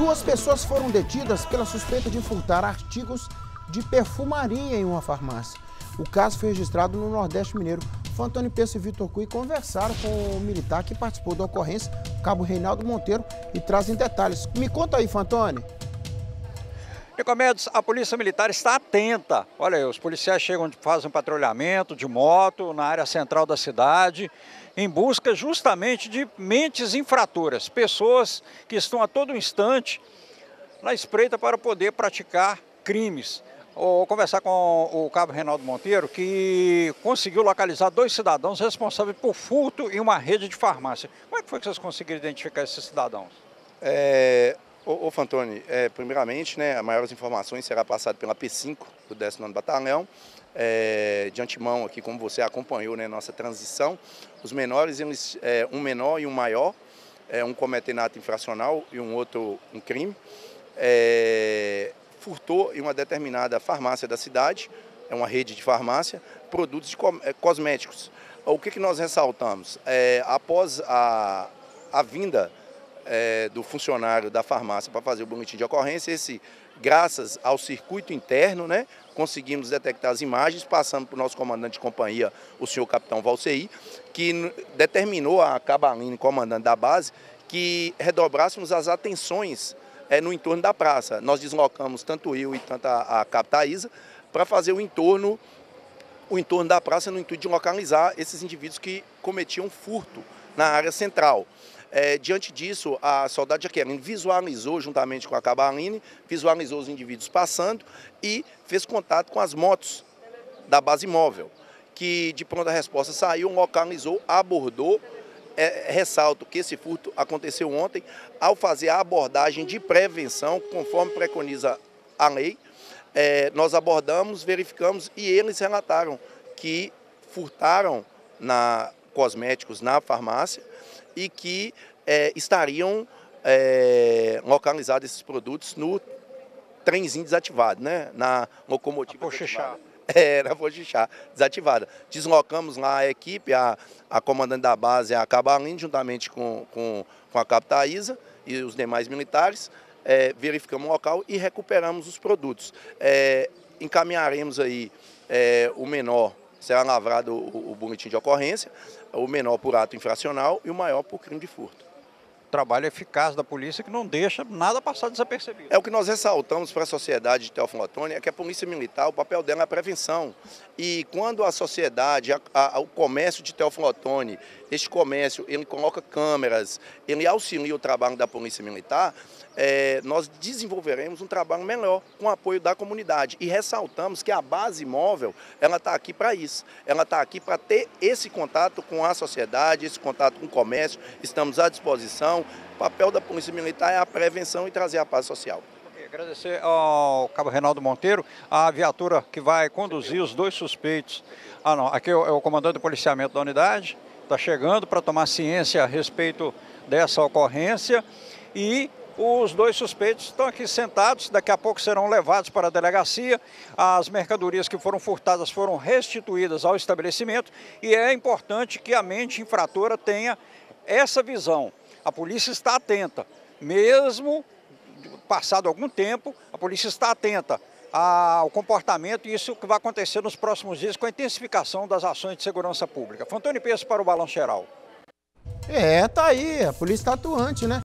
Duas pessoas foram detidas pela suspeita de furtar artigos de perfumaria em uma farmácia. O caso foi registrado no Nordeste Mineiro. Fantoni Peço e Vitor Cui conversaram com o militar que participou da ocorrência, o cabo Reinaldo Monteiro, e trazem detalhes. Me conta aí, Fantoni. Nicomedes, a Polícia Militar está atenta. Olha aí, os policiais chegam, fazem um patrulhamento de moto na área central da cidade, em busca justamente de mentes infratoras, pessoas que estão a todo instante na espreita para poder praticar crimes. Vou conversar com o cabo Reinaldo Monteiro, que conseguiu localizar dois cidadãos responsáveis por furto em uma rede de farmácia. Como é que foi que vocês conseguiram identificar esses cidadãos? Fantoni, primeiramente, as maiores informações será passado pela P5 do 19º Batalhão. De antemão aqui, como você acompanhou, nossa transição, os menores, um menor e um maior, um cometendo ato infracional e um outro um crime, furtou em uma determinada farmácia da cidade, é uma rede de farmácia, produtos de cosméticos. O que nós ressaltamos? Após a vinda do funcionário da farmácia para fazer o boletim de ocorrência, graças ao circuito interno, conseguimos detectar as imagens, passando para o nosso comandante de companhia, o senhor capitão Valcei, que determinou a Cabaline, comandante da base, que redobrássemos as atenções no entorno da praça. Nós deslocamos tanto eu e tanto a capitã Isa para fazer o entorno da praça no intuito de localizar esses indivíduos que cometiam furto na área central. Diante disso, a soldado Jaqueline visualizou, juntamente com a Cabaline, visualizou os indivíduos passando e fez contato com as motos da base móvel, que de pronta resposta saiu, localizou, abordou. Ressalto que esse furto aconteceu ontem, ao fazer a abordagem de prevenção, conforme preconiza a lei, nós abordamos, verificamos e eles relataram que furtaram cosméticos na farmácia e que estariam localizados esses produtos no trenzinho desativado, na locomotiva desativada. Na Pochixá, desativada. Deslocamos lá a equipe, a comandante da base, a Cabaline, juntamente com a capitã Isa e os demais militares, verificamos o local e recuperamos os produtos. Encaminharemos aí o menor, será lavrado o boletim de ocorrência, o menor por ato infracional e o maior por crime de furto. Trabalho eficaz da polícia que não deixa nada passar desapercebido. O que nós ressaltamos para a sociedade de Teófilo Otoni é que a Polícia Militar, o papel dela é a prevenção. E quando a sociedade, o comércio de Teófilo Otoni, este comércio, ele coloca câmeras, ele auxilia o trabalho da Polícia Militar, nós desenvolveremos um trabalho melhor com o apoio da comunidade. E ressaltamos que a base móvel, ela está aqui para isso. Ela está aqui para ter esse contato com a sociedade, esse contato com o comércio. Estamos à disposição. O papel da Polícia Militar é a prevenção e trazer a paz social. Agradecer ao cabo Reinaldo Monteiro, a viatura que vai conduzir os dois suspeitos. Aqui é o comandante do policiamento da unidade, está chegando para tomar ciência a respeito dessa ocorrência e os dois suspeitos estão aqui sentados, daqui a pouco serão levados para a delegacia. As mercadorias que foram furtadas foram restituídas ao estabelecimento e é importante que a mente infratora tenha essa visão. A polícia está atenta, mesmo passado algum tempo, a polícia está atenta ao comportamento e isso que vai acontecer nos próximos dias com a intensificação das ações de segurança pública. Fantoni Peço para o Balanço Geral. Tá aí, a polícia está atuante,